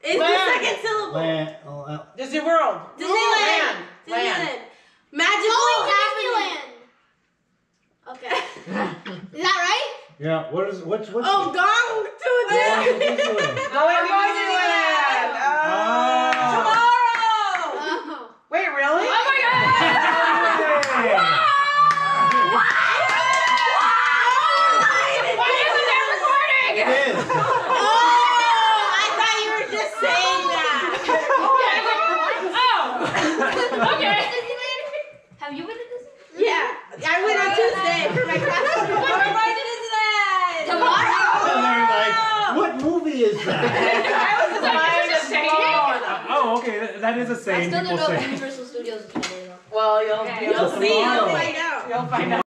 It's the second syllable. Land. Disney World. Disneyland. Land. Magical Disneyland. Okay. Is that right? Yeah. What's? Oh, gone to Disneyland. Going to Disneyland. Tomorrow. Oh. Wait, really? Oh my God. Why isn't that recording? It is. Oh, I thought you were just saying that. Oh. Okay. Have you been to Disneyland? Yeah, I went on Tuesday for my class. We're going to Disneyland Tomorrow. And they're like, what movie is that? Oh, okay. That is a saying. I still don't People know say. if Universal Studios is Canada. Well, you'll You'll see. You'll find out. You'll find out.